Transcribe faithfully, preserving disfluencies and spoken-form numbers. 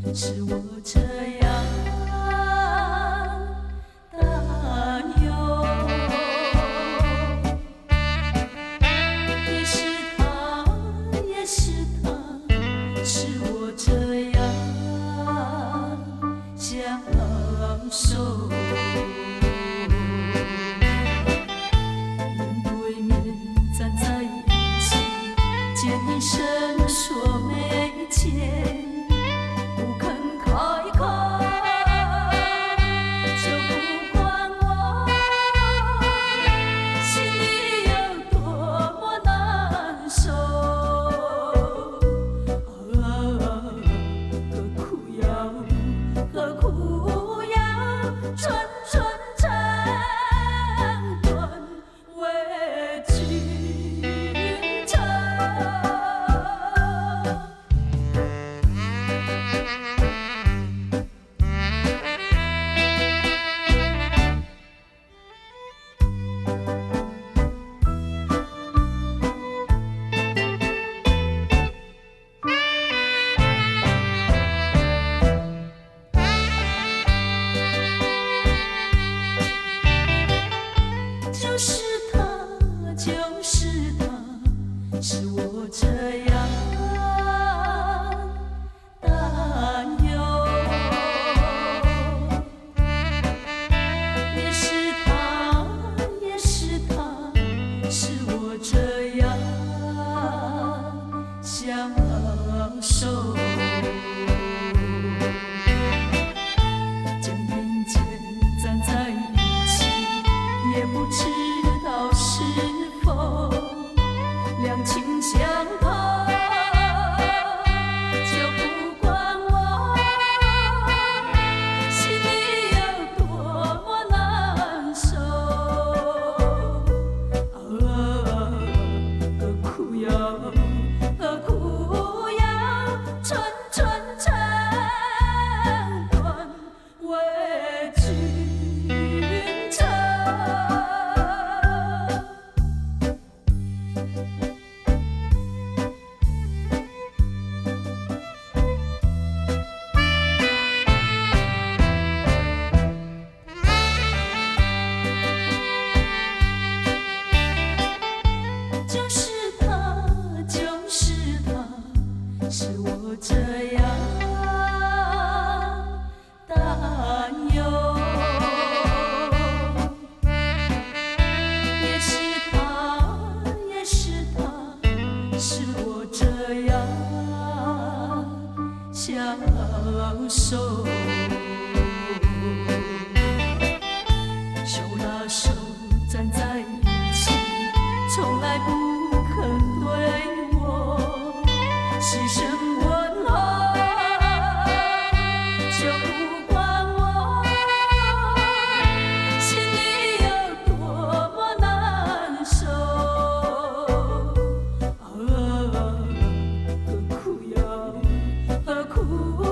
是我这样担忧。也是他，也是他，是我这样享受。面对面站在一起，见一声说没钱。就是他，就是他，是我这样担忧。也是他，也是他，是我这样享受。肩并肩站在一起，也不知道是否两情相投，就不管我心里有多么难受。啊，何苦要，何苦要寸寸肠断为君仇。就是他，就是他，是我这样担忧。也是他，也是他，是我这样享受。手拉手站在一起，从来不肯对我牺牲问候，就不管我心里有多么难受。啊，何苦要，何苦